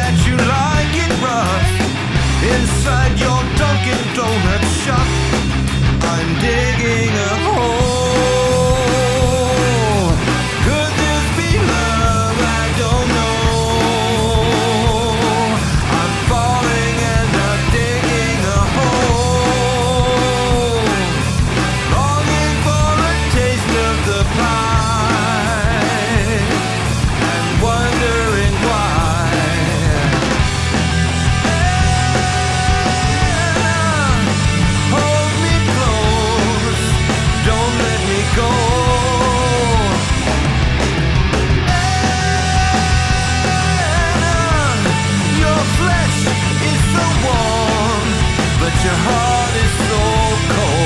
that you like it rough. Inside your Dunkin' Donuts shop, I'm digging a hole. Could this be love? I don't know. I'm falling and I'm digging a hole, longing for a taste of the pie and wondering why. Hold me close, don't let me go. Your flesh is so warm, but your heart is so cold.